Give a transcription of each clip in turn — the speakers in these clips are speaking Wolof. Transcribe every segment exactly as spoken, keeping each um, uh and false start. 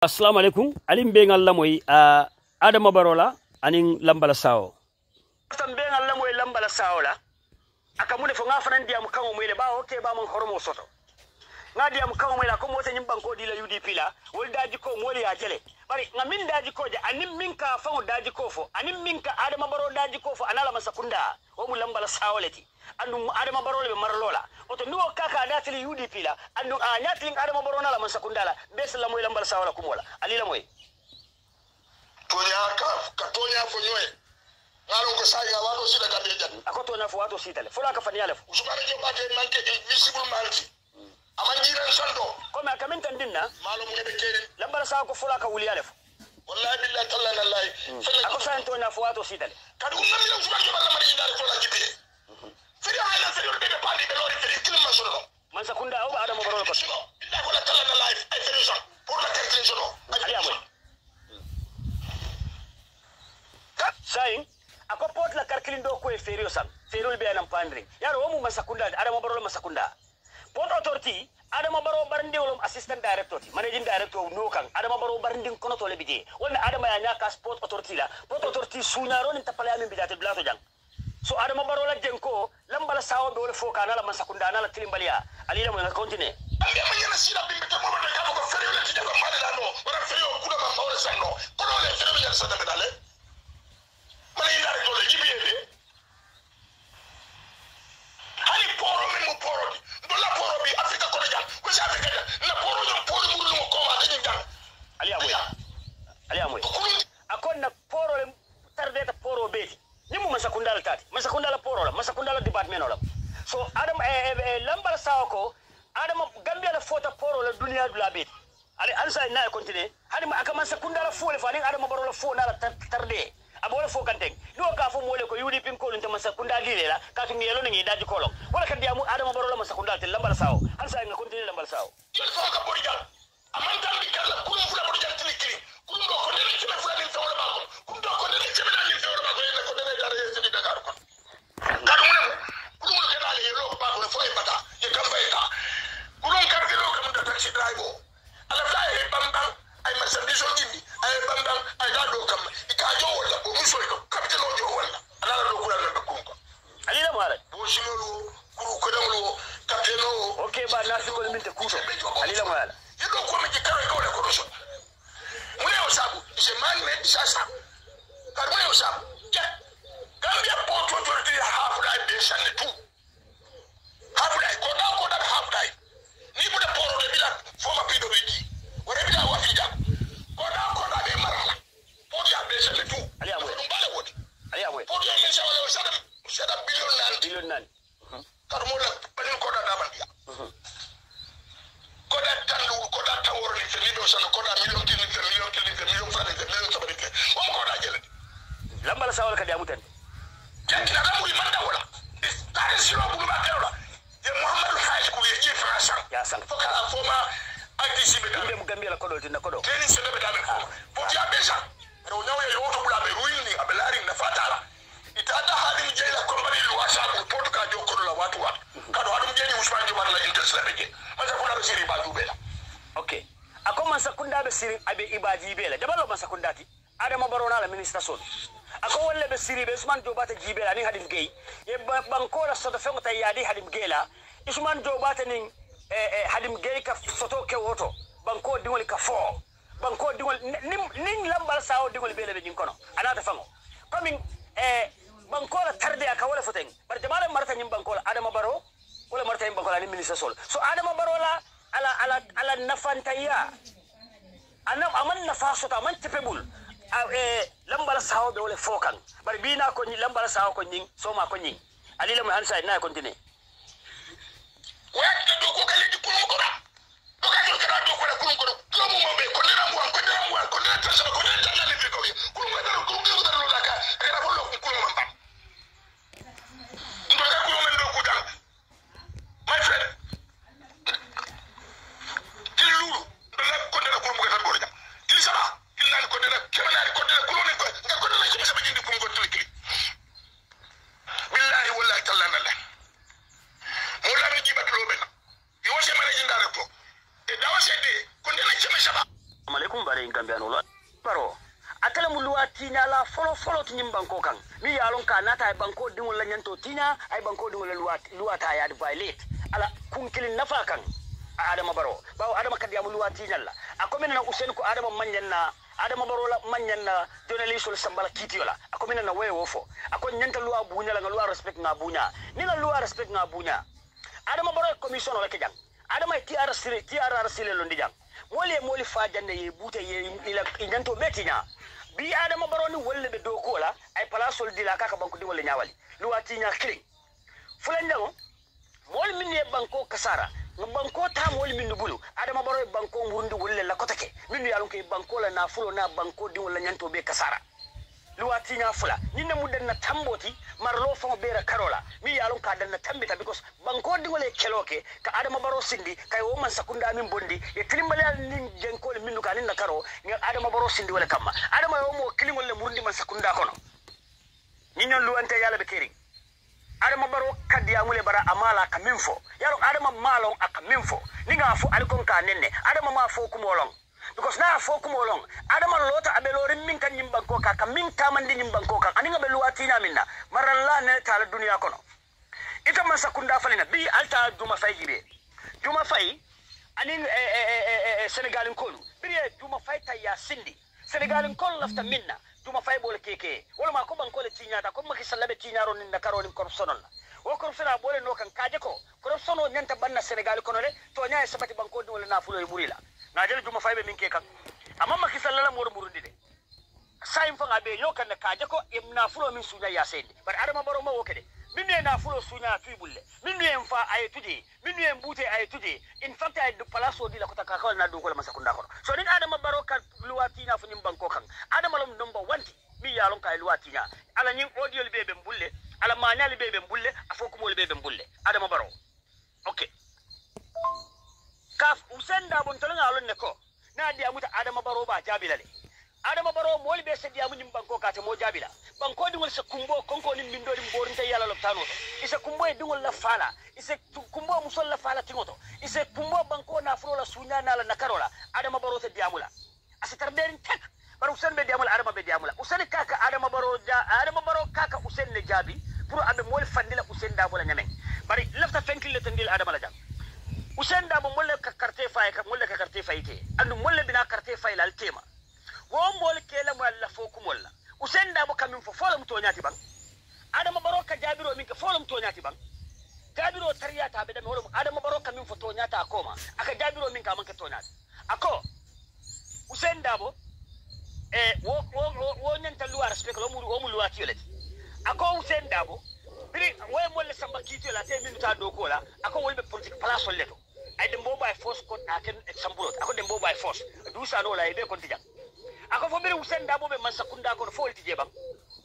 Assalamu alaikum alim be ngalla moy uh, Adama Barola anin lambala sawo tam be ngalla moy lambala sawo la aka mune fo ngafanan diam kawo moy le ba okay ba mon horomo soto nga diam kawo moy la ko mota nyim banko di la U D P la wol daji ko moli ya jele bari nga min daji ko je anim min ka fa daji ko fo anim min ka Adama Baro daji ko fo anala masakunda o mu lambala sawo leti andu Adama Baro le marlola oto nuwo kaka datili U D P la andu a nyatling Adama Baro na la masakunda la bes la moy lambala sawo la kumola ali la moy tonya ka ka tonya fo nyoy ngalo ko sai ga wato sida ka be jan akoto na fo wato sitale fola ka fani ale fo usmane je bate manke invisible malti aman jiran sando ko ma kamin tan dinna malum ngebe keri lambala sawo ko fola ka wuli ale fo wallahi billahi tallana wallahi ako sa to na fo wato sitale kadu ngam la usmane je balla mari jindar ko la jibe feri hayla feri be be pandi be lori feri kilma solo man sakunda o Adama Baro ko billahi wala tallana life ay feri son pour la calcul solo ali amoy saying ako pot la karkilin do ko e ferio sam ferol be anam pandri yaro wo mu masakunda Adama Baro masakunda pot authority Adama Baro barndi wolom assistant director managing director no kan Adama Baro barndi kono to le bije wonna Adama ya nyaka sport authority la pot authority sunyaro ni tapale amin bijate blato jang so Adama Baro la jenko lambala sawo be wol foka na la masakunda na la tilimbalia ali la mo continue ambe manyana sira bimbe to mo be ka ko ferio le ti ko male la no wala ferio kuda ma mawle sanno kono le ferio ya sa de dale mani la to le jibe de hani poro min mo poro do la poro bi Afrika ko jang ko sa Afrika na poro do poro mu no ko ma de jang ali amoy ali amoy akon na poro le tarde ta poro be ni mu masakunda la tati masakunda la poro la masakunda la department la so adam e e lambal sawo ko adam Gambia la fota poro la dunia du la be ali ansa na continue hani ma aka masakunda la fo le fa ni Adama Baro la fo na la tarde abole fo kanteng do ka fo mole ko yudi pin ko nta masakunda dile la ka to ngelo ngi daji kolon wala ka diamu Adama Baro la masakunda te lambal sawo ansa nga continue lambal sawo yel fo ka borjal amanta mi kala ko fu la borjal tili kili ko ndo ko ne ci me fu la ni fawra ba ko ko ndo ko ne ci me la ni fawra ba ko ne ko ne dara yesu di Dakar ko ka do mu ko mo ke dale yelo ba ko fo e bata ye kam bayta ko don kar de lo kam da taxi driver ala fly e bam bam ay marchandise o jindi ay bam bam ay ga do kam ka jo wala ko muso ko capitaine o jo wala ala do ko la be ko ko ali la mala bo sinolo kuru ko dawlo capitaine o okay ba na ko min te kuto ali la mala yedo ko mi kare ko le ko so mune o sabu je man me disaster kar mune o sabu ke Gambia port authority half life be shan tu half life ko da ko da half life ni bu de poro de bila former P W D o de bila wa fija ko da ko da be marala port ya be shan tu ali amoy dum bale wodi ali amoy port ya men sawala o sadam sadam billion nan billion nan kar mo la banin ko da da ban ya ko da tandu ko da tawor ni fe lido sana ko da million tin fe million tin fe million fa fe million sabarike o ko da jele lambal sawo ka diamu tan jantina da muri manda wala tare siro bu ba kero ye Muhammadu Hajj ku ye jefra san ya san foka da foma adisi be da inde mu Gambia la kodo tin kodo teni se be da be ko po dia beja ro nyawo ye woto bula be ruini abelari na fatala itada hadim jela ko bari luwasa ko porto ka jo ko la watu wat kado hadum jeni Usman Jobar la interest la beje masa kuna be siri ba dubela okay ako man sakunda be siri abe ibaji bela jabalo man sakunda ti Adama Baro na la minister son ako wolle be siri be Usman Jobata jibela ni hadim gay ye banko la soto fengo tay yadi hadim gela Usman Jobata ni eh hadim gay ka soto ke woto banko dingol ka fo banko dingol nim nin lambal sawo dingol bele be jin kono anata fango coming eh banko la tarde aka wala foten bar jamala marta nyim banko la Adama Baro wala marta nyim banko la ni minister sol so Adama Baro la ala ala ala nafantaya anam aman nafaso ta man tepebul eh lambala sawo be wala fokan bar bina ko ni lambala sawo ko nyin so ma ko nyin ali la mo hansa na continue wette do ko kale di ko ko da do ka do ka do ko da ko ko do mo mo be ko ne ramu ko ne ramu ko ne tan ko ne tan na le ko ko ko da ko ko da lo da ka era ko lo ko mo mba ndo ka ko men do ko da my friend kilulu do la ko ne ko mo ga tan go da kili sama kili na ko ne ke na ko ne ko ne ko ga ko ne ke sama jindi ko ko to kili billahi wallahi tallana la mo la mi jibat lo be na yo se managing director e dawo se de ko ne na cheme shaba bare gambia no baro atala mu luwa tinya la folo folo tinyim banko kan mi yalon ka nata ay banko dingol la nyanto tinya ay banko dingol la luwa luwa ta ya violate ala kunkilin nafa kan adama baro bawo adama kadi am luwa tinya la akomena na usen ko adama manyan na adama baro la manyan na journalist ol sambala kitiola akomena na we wofo akon nyanta luwa bunya la luwa respect na bunya ni la luwa respect na bunya adama baro commission la ke jang adama ti ara sire ti ara sire lo ndijang mole mole fa jande ye bute ye ila nyanto betinya bi adama baro ni wolle be do ko la ay palasol dila kaka banko di wolle nyawali luwa tinya kling fulan dango mol min ye banko kasara banko ta mol min bulu adama baro banko murundi wolle la kotake min yalon ke banko la na fulo na banko di wolle nyanto be kasara luwa tinya fula ninna mudden na tamboti marlo fon bera karola mi yalon ka dan na tambita because banko di wolle keloke ka adama baro sindi kay o man sakunda min bondi e trimbale nin jenkol min ka nin na karo ni adama baro sindi wala kamma adama yo mo kilingol le murundi man sakunda kono ninno luwante yalla be keri adama baro kadiya mule bara amala ka minfo yalo adama malon aka minfo ninga fu alkon ka nenne adama ma fo kumolon because na fo kumolon adama lota abelori min kan nyimbanko ka ka min tamandi nyimbanko ka aninga be luwati na minna maralla ne tala duniya kono ita man sakunda falina bi alta duma fay jibe duma fay anin e e e senegalin kolu bi duma fay ta ya sindi senegalin kol lafta minna duma fay bol keke wala ma ko banko le tinyata ko maki sallabe tinyaro nin nakaro nin corruption la o corruption a bole no kan kaje ko corruption o nyanta banna senegal kono le to nyaay sabati banko di wala na fulo e burila na jeli duma fay be min ke kan amma maki sallala mo burundi de sayim fa ngabe yo kan kaje ko im na fulo min sunya ya sendi bar adama baro ma wokede min ne na fulo sunya tuibulle min ne en fa ay tuje min ne en bute ay tuje in fact ay du palaso di la ko takakol na du ko ma sakunda ko so din adama baro ka luwati na fu nyim banko kan adama lom number one mi yalon kay luwati nya ala nyin audio be be mbulle ala manyal be be mbulle afoko mo be be mbulle adama baro okay kaf usenda bon tolanga alon ne ko na dia muta adama baro ba jabilale adama baro mo be se dia munyim banko ka te mo jabila banko dingol se kumbo konko ni mindori mborinta yalla loptano ise kumbo e dingol la fala ise kumbo musol la fala tingoto ise kumbo banko na fulo la sunya na la nakarola adama baro te diamula asitar derin tek bar usen be diamula adama be diamula usen kaka adama baro ja adama baro kaka usen ne jabi pour abe mol fandila usen da bola nyamen bari lafta fenkil le tandil adama la jam usen da bo molle ka carte fay ka molle ka carte fayte andu molle bina carte fay la tema wo mol kela mo alla fo kumolla usen da bo kamin fo folam to nyati bang adama baro ka jabiro min ka folam to nyati bang jabiro tariyata be dam horum adama baro kamin fo to nyata akoma aka jabiro min ka man ka to nyati ako usen da bo e wo wo wo nyanta luwa respect lo mu wo mu luwa tiyoleti ako usen da bo biri wo mol le samba kitiola te min ta do kola ako wolbe politique place leto ay dembo by force ko aken example ako dembo by force du sa no la ebe kontija ako fo biri usen da bo be man sakunda ko fo wolti jebam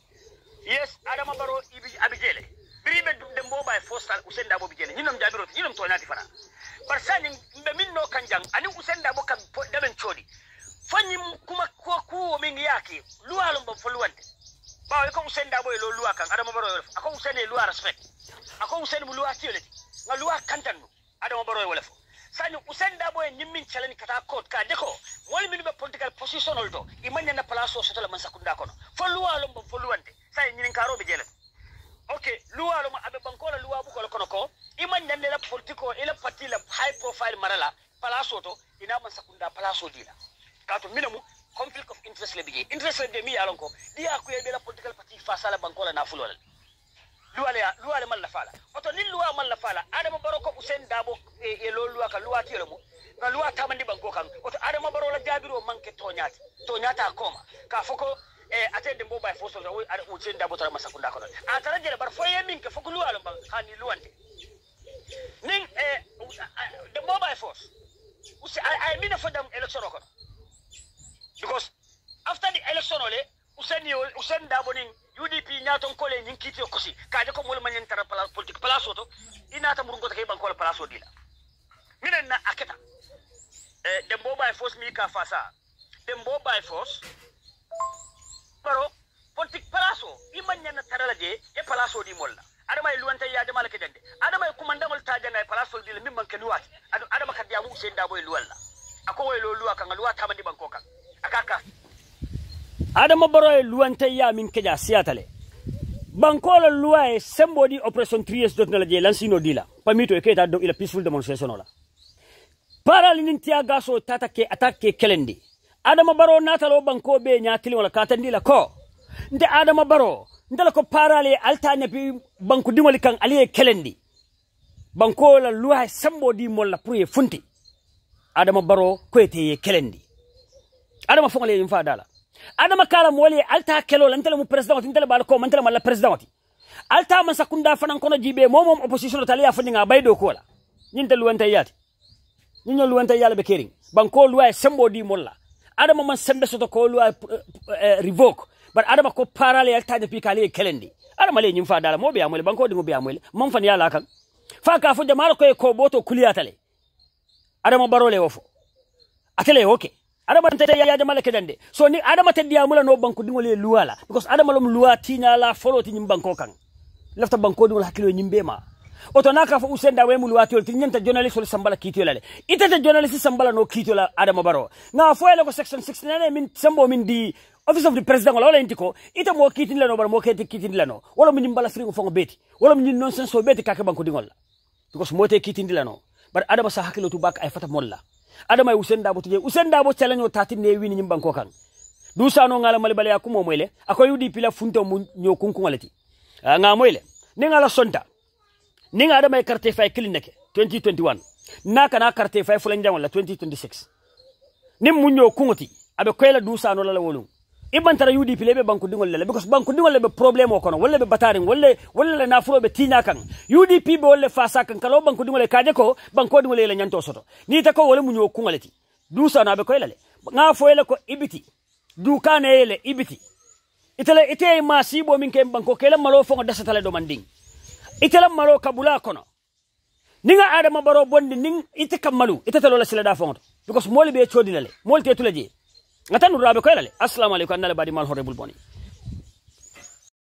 yes adama baro ibi abijele biri be dembo by force usen da bo bijele ñinom jabiro ñinom to ñati fana par ça ni be min no kanjang ani usen da bo kam damen chodi fanyi kuma ko ko min yake luwalum ba fo luwante ba ko usen da bo lo luwa kan adama baro ako usen e luwa respect ako usen mu luwa tioleti nga luwa kantandu adama baro wala fo sani usen da bo nyimmin chalani kata court ka deko wol min be political position oldo imanya na place o sotola man sakunda kono fo luwalum ba fo luwante sai nyin karo be jele okay luwalum abe bankola luwa bu ko kono ko imanya ne la politico ila parti la high profile marala place o to ina man sakunda place o dila kato minamu conflict of interest le bije interest le de mi yalon ko dia ko yebe la political party fa sala bankola na fulol luwale luwale man la fala oto nin luwa man la fala adama baroko usen dabo e, e lo luwa ka luwa tiyelo mo ka luwa tamandi banko kan oto adama baro la jabiro manke tonyati tonyata koma ka foko e ate de mbo bay foso o usen dabo tara masakunda ko a tara jere bar foye min ke foko luwa lo ban hani luwante nin e de mbo bay force usi ay mina fodam election ko because after the election ole useni usen dabo nin U D P nyaton kole nyin kiti kosi kaje ko mol manyen tara politique place auto inata murungo take banko place odila minen na aketa eh dembo by force mi ka fasa dembo by force baro politique place o imanya na tarala je e place odi molla adama e luwanta ya jamal ke jande adama e kumanda mol tajana e place odila mimman ke luwati adama ka diamu usen dabo e luwalla ako way lo luwa kan luwa tamandi banko kan adama baro e luwante ya min keja siatale banko la loi e somebody operation three dot na la je lansino dila pamito e keta do ila peaceful demonstration la paral nin tiya gaso tata ke attaque kelendi adama baro natalo banko be nyatili wala katandi la ko nde adama baro ndala ko parale altanya bi banko dimoli kan aliye kelendi banko la loi somebody molla pour e funti adama baro ko ete kelendi adama fongale yim fa dala adama kala mole alta kelo lantele mu president intele bal ko mantele mala president alta man sakunda fanan kono jibe momom opposition taliya fandinga baydo ko la nyinte luwanta yati nyinyo luwanta yala be kering banko luwa sembo di molla adama man sembe soto ko luwa revoke but adama ko parale alta de pikali kelendi adama le nyim fa dala mo be amole banko di mo be amole man fan yala kan fa ka fu jamaalo ko ko boto kuliyatale adama barole wofo atele okay adama tete ya jamala kedande so ni adama teddi amula no banko dingole luwala because adama lom luwa tinya la foloti nyim banko kan lafta banko dingol hakilo nyimbe ma oto naka fo usenda we mu luwati ti nyanta journalist wala sambala kitio lale itata journalist sambala no kitio la adama baro na fo ele ko section sixty-nine min sambo min di office of the president wala intiko ita mo kitin la no bar mo kete kitin la no wala min mbala fringo fo beti wala min nonsense so beti kake banko dingol la because mo te kitin la no bar adama sa hakilo tu bak ay fata molla adama usenda bo tuje usenda bo challenge o tati ne wini nyim banko kan du sano ngala mali bale akumo moyle akoy udi pila funto mu nyokunku ngalati nga moyle ni ngala sonta ni nga adama carte fay clinique twenty twenty-one naka na carte fay fulan jangol la twenty twenty-six nim mu nyokungoti abe koyla du sano la wolum iban tara udi pile be banko dingol la because banko dingol le be problème o kono wala be batari wala wala na furo be tinya kan U D P be wala fasa kan kalo banko dingol le kaje ko banko dingol le nyanto soto ni ta ko wala mu nyoku ngalati du sana be koyla le nga foyle ko ibiti du kane le ibiti itale ite ma sibo min ke banko kele malo fo ngada satale do manding itale malo kabula kono ninga adama baro bondi ning ite kamalu ite talo la sila da fo because moli be chodi le moli te tulaje ngata nurabe koyla le assalamu alaykum annala badi mal horrible boni